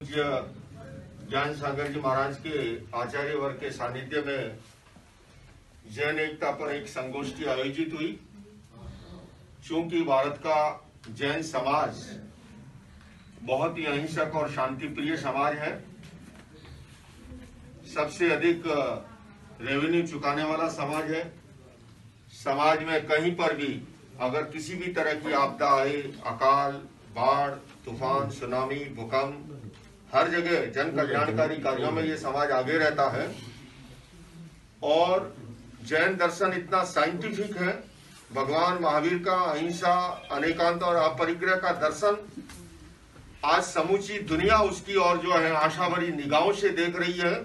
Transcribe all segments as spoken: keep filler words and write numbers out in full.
ज्ञान सागर जी महाराज के आचार्य वर्ग के सानिध्य में जैन एकता पर एक संगोष्ठी आयोजित हुई। चूंकि भारत का जैन समाज बहुत ही अहिंसक और शांति प्रिय समाज है, सबसे अधिक रेवेन्यू चुकाने वाला समाज है। समाज में कहीं पर भी अगर किसी भी तरह की आपदा आए, अकाल, बाढ़, तूफान, सुनामी, भूकंप, हर जगह जन कल्याणकारी कार्यों में ये समाज आगे रहता है। और जैन दर्शन इतना साइंटिफिक है, भगवान महावीर का अहिंसा, अनेकांत और अपरिग्रह का दर्शन आज समूची दुनिया उसकी और जो है आशा भरी निगाहों से देख रही है।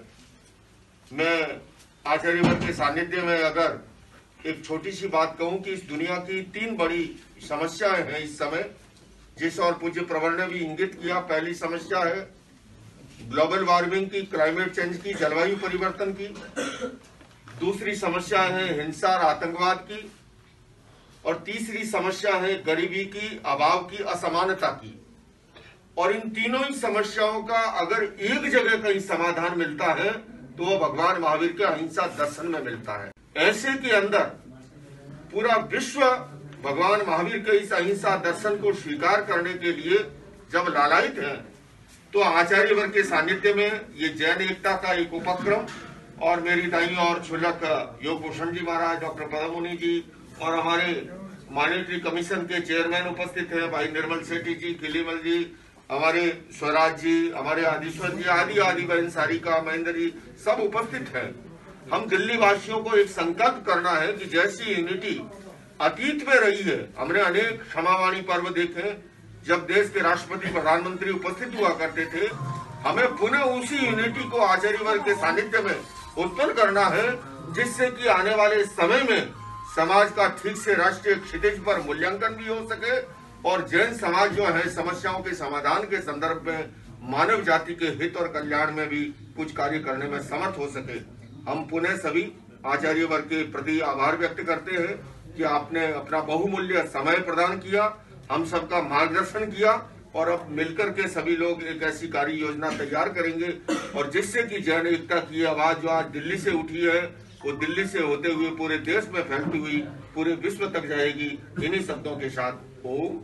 मैं आचार्य वर्ग के सानिध्य में अगर एक छोटी सी बात कहूं कि इस दुनिया की तीन बड़ी समस्याएं हैं इस समय, जिस और पूज्य प्रवर ने भी इंगित किया। पहली समस्या है ग्लोबल वार्मिंग की, क्लाइमेट चेंज की, जलवायु परिवर्तन की। दूसरी समस्या है हिंसा और आतंकवाद की, और तीसरी समस्या है गरीबी की, अभाव की, असमानता की। और इन तीनों ही समस्याओं का अगर एक जगह कहीं समाधान मिलता है तो वो भगवान महावीर के अहिंसा दर्शन में मिलता है। ऐसे के अंदर पूरा विश्व भगवान महावीर के इस अहिंसा दर्शन को स्वीकार करने के लिए जब लालायित है, तो आचार्य वर्ग के सानिध्य में ये जैन एकता का एक उपक्रम, और मेरी दाई और छुलक लोकेश जी महाराज, डॉक्टर लोकेश मुनि जी और हमारे मॉनिटरी कमीशन के चेयरमैन उपस्थित हैं, भाई निर्मल सेठी जी, किलीमल जी, हमारे स्वराज जी, हमारे आदिश्वर जी, आदि आदि बहन सारिका, महेंद्र जी, सब उपस्थित हैं। हम दिल्ली वासियों को एक संकल्प करना है कि जैसी यूनिटी अतीत में रही है, हमने अनेक क्षमावाणी पर्व देखे जब देश के राष्ट्रपति प्रधानमंत्री उपस्थित हुआ करते थे, हमें पुनः उसी यूनिटी को आचार्य वर्ग के सानिध्य में उत्पन्न करना है, जिससे कि आने वाले समय में समाज का ठीक से राष्ट्रीय क्षितिज पर मूल्यांकन भी हो सके और जैन समाज जो है समस्याओं के समाधान के संदर्भ में मानव जाति के हित और कल्याण में भी कुछ कार्य करने में समर्थ हो सके। हम पुनः सभी आचार्य वर्ग के प्रति आभार व्यक्त करते हैं कि आपने अपना बहुमूल्य समय प्रदान किया, हम सबका मार्गदर्शन किया, और अब मिलकर के सभी लोग एक ऐसी कार्य योजना तैयार करेंगे और जिससे कि जैन एकता की आवाज जो आज दिल्ली से उठी है वो दिल्ली से होते हुए पूरे देश में फैलती हुई पूरे विश्व तक जाएगी। इन्हीं शब्दों के साथ ओम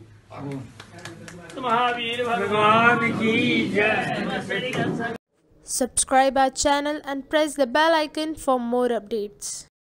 महावीर भगवान की जय। Subscribe our channel and press the bell icon for more updates.